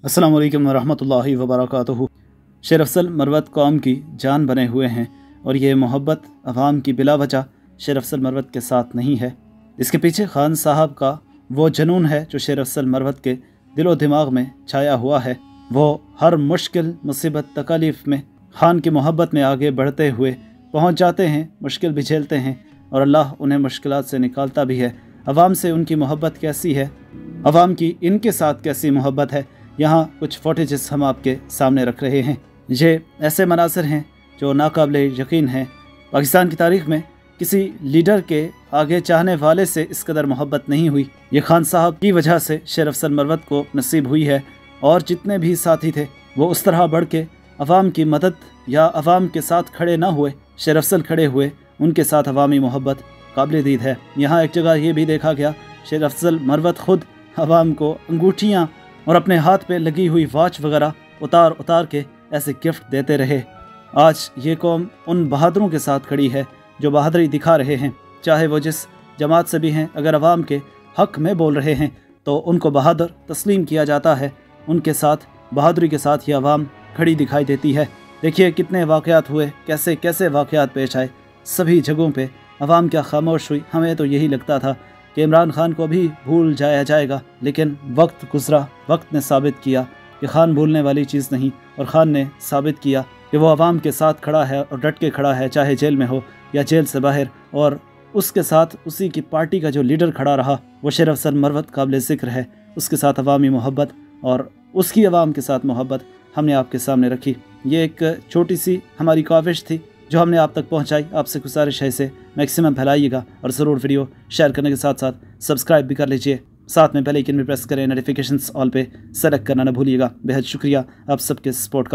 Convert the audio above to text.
अस्सलाम वालेकुम वरहमतुल्लाहि वबरकातुहू। शेर अफजल मरवत कौम की जान बने हुए हैं और ये मोहब्बत अवाम की बिला वजह शेर अफजल मरवत के साथ नहीं है। इसके पीछे खान साहब का वो जुनून है जो शेर अफजल मरवत के दिलो दिमाग में छाया हुआ है। वो हर मुश्किल मुसीबत तकालीफ में खान की मोहब्बत में आगे बढ़ते हुए पहुँच जाते हैं, मुश्किल भी झेलते हैं और अल्लाह उन्हें मुश्किलात से निकालता भी है। अवाम से उनकी मोहब्बत कैसी है, अवाम की इनके साथ कैसी मोहब्बत है, यहाँ कुछ फुटेजेस हम आपके सामने रख रहे हैं। ये ऐसे मनासिर हैं जो नाकाबिले यकीन हैं। पाकिस्तान की तारीख में किसी लीडर के आगे चाहने वाले से इस कदर मोहब्बत नहीं हुई। ये खान साहब की वजह से शेर अफजल मरवत को नसीब हुई है और जितने भी साथी थे वो उस तरह बढ़ के अवाम की मदद या अवाम के साथ खड़े ना हुए, शेर अफजल खड़े हुए। उनके साथ अवामी मोहब्बत काबिल दीद है। यहाँ एक जगह ये भी देखा गया, शेर अफजल मरवत खुद अवाम को अंगूठियाँ और अपने हाथ पे लगी हुई वॉच वगैरह उतार उतार के ऐसे गिफ्ट देते रहे। आज ये कौम उन बहादुरों के साथ खड़ी है जो बहादुरी दिखा रहे हैं, चाहे वो जिस जमात से भी हैं। अगर अवाम के हक़ में बोल रहे हैं तो उनको बहादुर तस्लीम किया जाता है। उनके साथ बहादुरी के साथ ये अवाम खड़ी दिखाई देती है। देखिए कितने वाक़यात हुए, कैसे कैसे वाक़यात पेश आए। सभी जगहों पे अवाम क्या खामोश हुई। हमें तो यही लगता था कि इमरान खान को भी भूल जाया जाएगा, लेकिन वक्त गुजरा, वक्त ने साबित किया कि खान भूलने वाली चीज़ नहीं और खान ने साबित किया कि वो अवाम के साथ खड़ा है और डट के खड़ा है, चाहे जेल में हो या जेल से बाहर। और उसके साथ उसी की पार्टी का जो लीडर खड़ा रहा वो शेर अफजल मरवत काबिल ज़िक्र है। उसके साथ अवामी मोहब्बत और उसकी अवाम के साथ मोहब्बत हमने आपके सामने रखी। ये एक छोटी सी हमारी काविश थी जो हमने आप तक पहुंचाई। आपसे गुजारिश है इसे मैक्सिमम फैलाइएगा और ज़रूर वीडियो शेयर करने के साथ साथ सब्सक्राइब भी कर लीजिए। साथ में बेल आइकन भी प्रेस करें, नोटिफिकेशंस ऑल पे सेलेक्ट करना न भूलिएगा। बेहद शुक्रिया आप सबके सपोर्ट का।